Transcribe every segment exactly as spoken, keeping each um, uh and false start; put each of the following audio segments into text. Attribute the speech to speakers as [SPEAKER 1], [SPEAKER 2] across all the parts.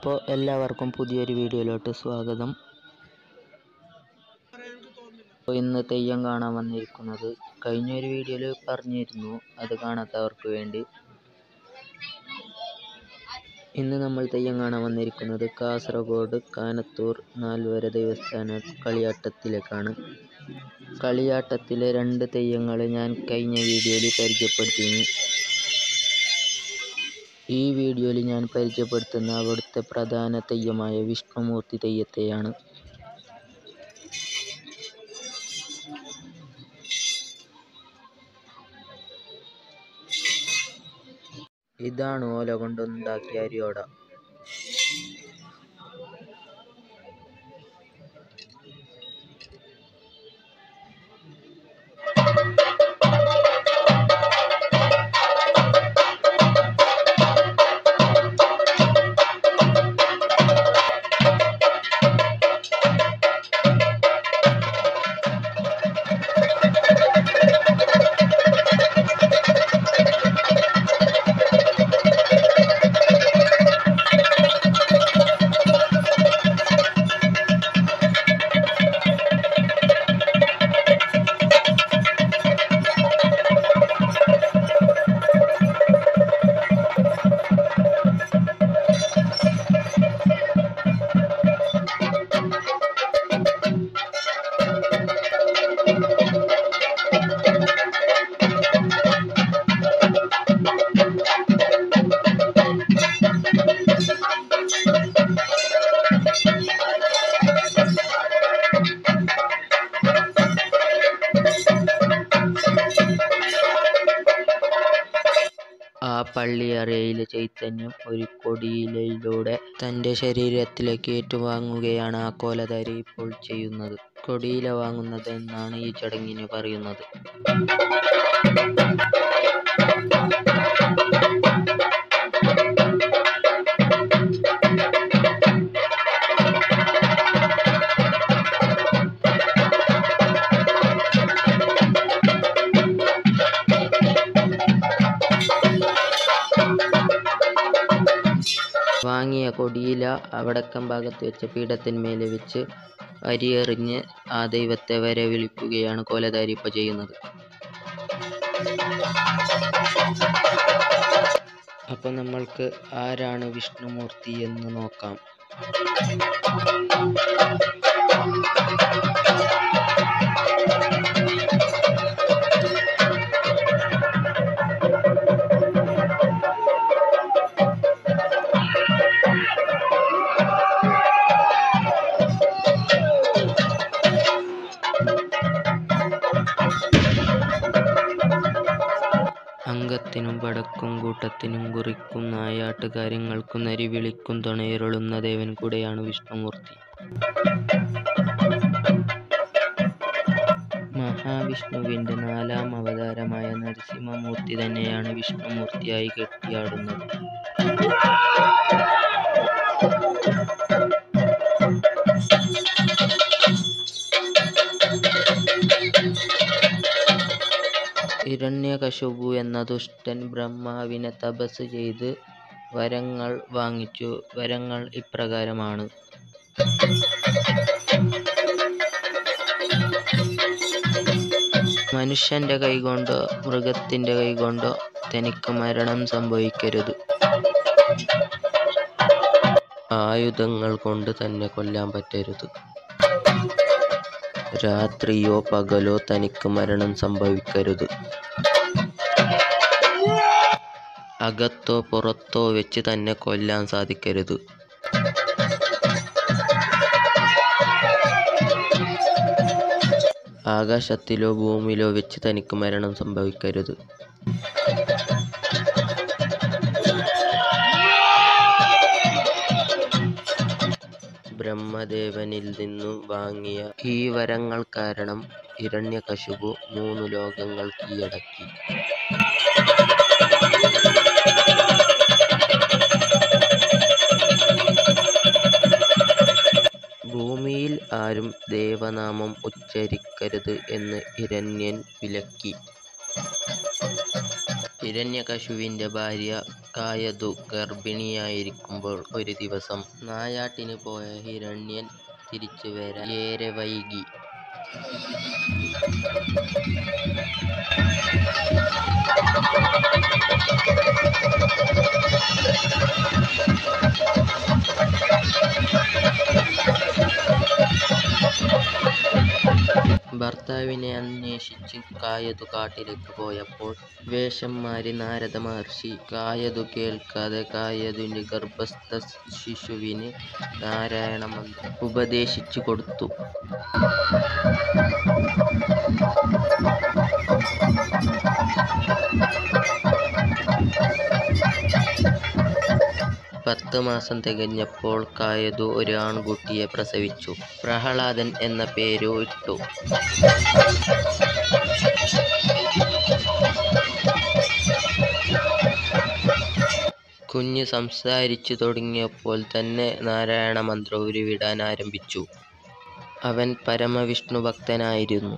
[SPEAKER 1] അപ്പോൾ എല്ലാവർക്കും പുതിയൊരു വീഡിയോയിലോട്ട് സ്വാഗതം. അപ്പോൾ ഇന്ന് തെയ്യം കാണാൻ വന്നിരിക്കുന്നത് കഴിഞ്ഞൊരു വീഡിയോയിൽ പറഞ്ഞിരുന്നു, അത് കാണാത്തവർക്ക് വേണ്ടി. ഇന്ന് നമ്മൾ തെയ്യം കാണാൻ വന്നിരിക്കുന്നത് കാസർഗോഡ് കാനത്തൂർ നാൽവര ദേവസ്ഥാന കളിയാട്ടത്തിലേക്കാണ്. കളിയാട്ടത്തിലെ രണ്ട് തെയ്യങ്ങൾ ഞാൻ കഴിഞ്ഞ വീഡിയോയിൽ പരിചയപ്പെടുത്തിയിരുന്നു. ഈ വീഡിയോയിൽ ഞാൻ പരിചയപ്പെടുത്തുന്ന അവിടുത്തെ പ്രധാന തെയ്യമായ വിഷ്ണുമൂർത്തി തെയ്യത്തെയാണ്. ഇതാണ് ഓല കൊണ്ടുണ്ടാക്കിയ അരിയോട. ആ പള്ളിയറയിലെ ചൈതന്യം ഒരു കൊടിയിലയിലൂടെ തൻ്റെ ശരീരത്തിലേക്ക് ഏറ്റുവാങ്ങുകയാണ് ആ കോലധാരി ഇപ്പോൾ ചെയ്യുന്നത്. കൊടിയില വാങ്ങുന്നത് എന്നാണ് ഈ ചടങ്ങിന് പറയുന്നത്. വാങ്ങിയ കൊടിയില വടക്കൻ ഭാഗത്ത് വെച്ച പീഠത്തിന്മേലെ വെച്ച് അരിയെറിഞ്ഞ് ആ ദൈവത്തെ വരെ വിളിക്കുകയാണ് കോലധാരി ഇപ്പോൾ ചെയ്യുന്നത്. അപ്പോൾ നമ്മൾക്ക് ആരാണ് വിഷ്ണുമൂർത്തി എന്ന് നോക്കാം. അംഗത്തിനും പടക്കും കൂട്ടത്തിനും കുറിക്കും നായാട്ടുകാര്യങ്ങൾക്കും നരി വിളിക്കും തുണയരുളുന്ന ദേവൻ കൂടെയാണ് വിഷ്ണുമൂർത്തി. മഹാവിഷ്ണുവിൻ്റെ നാലാം അവതാരമായ നരസിംഹമൂർത്തി തന്നെയാണ് വിഷ്ണുമൂർത്തിയായി കെട്ടിയാടുന്നത്. ഹിരണ്യകശിപു എന്ന ദുഷ്ടൻ ബ്രഹ്മാവിനെ തപസ് ചെയ്ത് വരങ്ങൾ വാങ്ങിച്ചു. വരങ്ങൾ ഇപ്രകാരമാണ്: മനുഷ്യന്റെ കൈകൊണ്ടോ മൃഗത്തിന്റെ കൈകൊണ്ടോ തനിക്ക് മരണം സംഭവിക്കരുത്. ആയുധങ്ങൾ കൊണ്ട് തന്നെ കൊല്ലാൻ പറ്റരുത്. രാത്രിയോ പകലോ തനിക്ക് മരണം സംഭവിക്കരുത്. അകത്തോ പുറത്തോ വെച്ച് തന്നെ കൊല്ലാൻ സാധിക്കരുത്. ആകാശത്തിലോ ഭൂമിയിലോ വെച്ച് തനിക്ക് മരണം സംഭവിക്കരുത്. ബ്രഹ്മദേവനിൽ നിന്നും വാങ്ങിയ ഈ വരങ്ങൾ കാരണം ഹിരണ്യകശിപു മൂന്നു ലോകങ്ങൾ കീഴടക്കി. ഭൂമിയിൽ ആരും ദേവനാമം ഉച്ചരിക്കരുത് എന്ന് ഹിരണ്യൻ വിലക്കി. ഹിരണ്യകശുവിന്റെ ഭാര്യ കായതു ഗർഭിണിയായിരിക്കുമ്പോൾ ഒരു ദിവസം നായാട്ടിന് പോയ ഹിരണ്യൻ തിരിച്ചു വരാൻ ഏറെ വൈകി. ഭർത്താവിനെ അന്വേഷിച്ച് കായതു കാട്ടിലേക്ക് പോയപ്പോൾ വേഷം മാറി നാരദ മഹർഷി കായതു കേൾക്കാതെ കായതുവിന്റെ ഗർഭസ്ഥ ശിശുവിന് നാരായണ മന്ത്രം ഉപദേശിച്ചു കൊടുത്തു. പത്ത് മാസം തികഞ്ഞപ്പോൾ കായതു ഒരു ആൺകുട്ടിയെ പ്രസവിച്ചു. പ്രഹ്ലാദൻ എന്ന പേരു ഇട്ടു. കുഞ്ഞ് സംസാരിച്ചു തുടങ്ങിയപ്പോൾ തന്നെ നാരായണ മന്ത്രം ഉരുവിടാൻ ആരംഭിച്ചു. അവൻ പരമവിഷ്ണു ഭക്തനായിരുന്നു.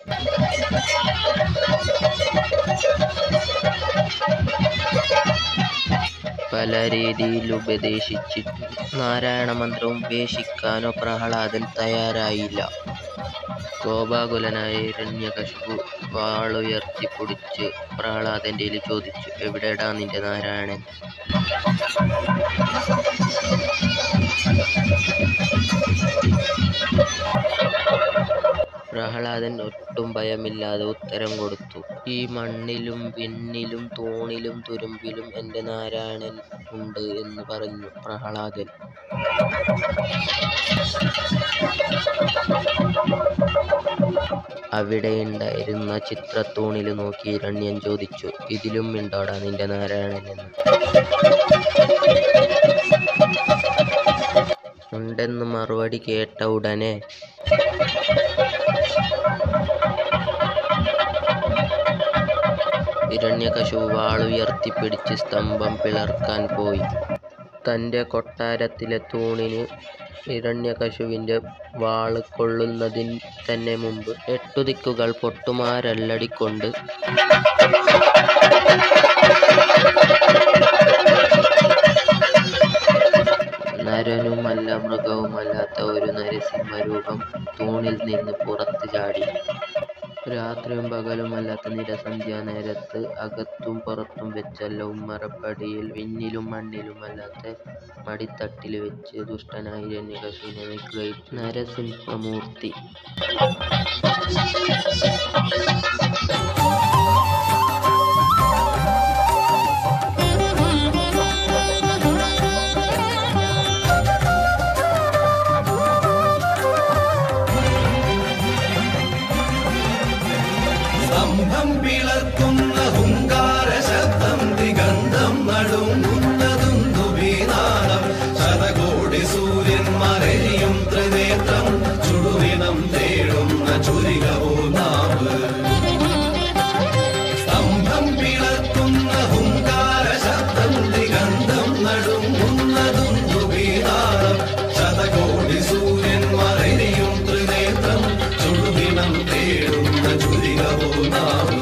[SPEAKER 1] പല രീതിയിൽ ഉപദേശിച്ച് നാരായണ മന്ത്രം ഉപേക്ഷിക്കാനോ പ്രഹ്ലാദൻ തയ്യാറായില്ല. കോപാകുലനായ ഹിരണ്യകശിപു വാളുയർത്തിപ്പിടിച്ച് പ്രഹ്ലാദന്റെ ചോദിച്ചു, എവിടെടാ നിന്റെ നാരായണൻ? പ്രഹ്ലാദൻ ഒട്ടും ഭയമില്ലാതെ ഉത്തരം കൊടുത്തു, ഈ മണ്ണിലും വിണ്ണിലും തൂണിലും തുരുമ്പിലും എൻ്റെ നാരായണൻ ഉണ്ട് എന്ന് പറഞ്ഞു പ്രഹ്ലാദൻ. അവിടെയുണ്ടായിരുന്ന ചിത്രത്തൂണിൽ നോക്കി ഹിരണ്യൻ ചോദിച്ചു, ഇതിലും ഉണ്ടോടാ നിന്റെ നാരായണൻ എന്ന്? ഉണ്ടെന്ന് മറുപടി കേട്ട ഉടനെ ഹിരണ്യകശിപു വാളുയർത്തിപ്പിടിച്ച് സ്തംഭം പിളർക്കാൻ പോയി. തൻ്റെ കൊട്ടാരത്തിലെ തൂണിന് ഹിരണ്യകശിപുവിൻ്റെ വാള് കൊള്ളുന്നതിന് തന്നെ മുമ്പ് എട്ടു ദിക്കുകൾ പൊട്ടുമാരല്ലടിക്കൊണ്ട് നരനുമല്ല മൃഗവുമല്ലാത്ത ഒരു നരസിംഹരൂപം തൂണിൽ നിന്ന് പുറത്ത് ചാടി. രാത്രിയും പകലുമല്ലാത്ത നിരസന്ധ്യാ നേരത്ത് അകത്തും പുറത്തും വെച്ചല്ല ഉമ്മറപ്പടിയിൽ വിണ്ണിലും മണ്ണിലുമല്ലാത്ത മടിത്തട്ടിൽ വെച്ച് ദുഷ്ടനായ ഹിരണ്യകശിപുവിനെ നിഗ്രഹിച്ചു നരസിംഹമൂർത്തി.
[SPEAKER 2] സ്തംഭം പിളർക്കുന്ന ഹുങ്കാര ശബ്ദം ദിഗന്ധം നടുങ്ങുന്നതും ദുബീനാദം ശതകോടി സൂര്യന്മാരെയും ത്രിനേത്രം ചുടുവിനം തേടുന്ന ചുരികവോ നാവ്. സ്തംഭം പിളർക്കുന്ന ഹുങ്കാര ശബ്ദം ദിഗന്ധം നടുങ്ങുന്നതും ദുബീനാദം ശതകോടി സൂര്യന്മാരെയും ത്രിനേത്രം ചുടുവിനം തേടുന്ന ചുരികവോ നാവ്.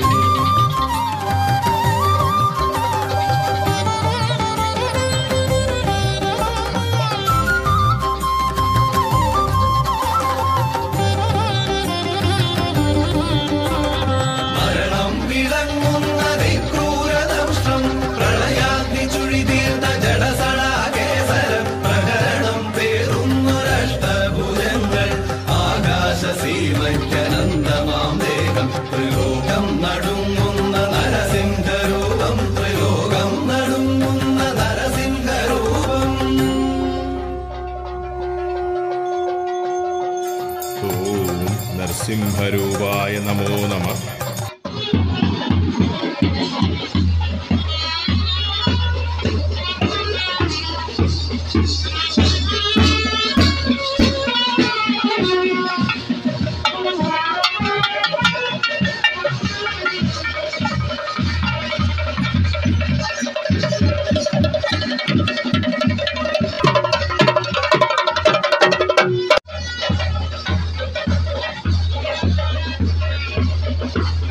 [SPEAKER 2] മരണം വിളങ്ങുന്ന ക്രൂരദംഷ്ടം പ്രളയാഗ്നി ചുഴിതീർന്ന ജഡസടാകേസരം പ്രകരണം പേറുന്നൊരഷ്ടഭുജങ്ങൾ ആകാശസീമയ്ക്കനന്തമാം ദേഹം ത്രിലോകം നടുങ്ങുന്ന നരസിംഹരൂപം ത്രിലോകം നടുങ്ങുന്ന നരസിംഹരൂപം.
[SPEAKER 3] ഓം നരസിംഹരൂപായ നമോ നമഃ.
[SPEAKER 2] Thank you.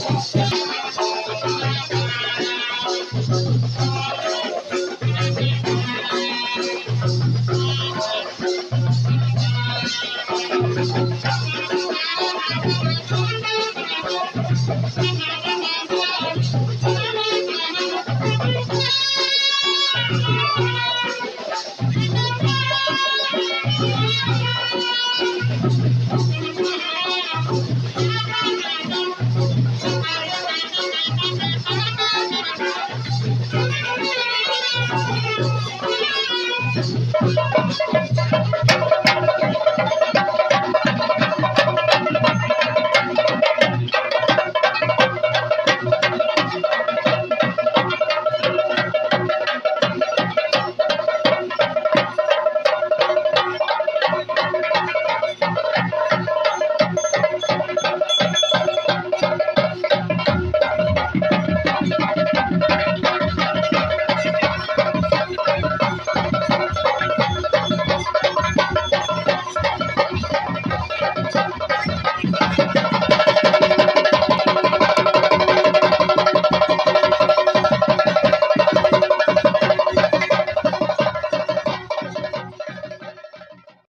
[SPEAKER 4] Thank you.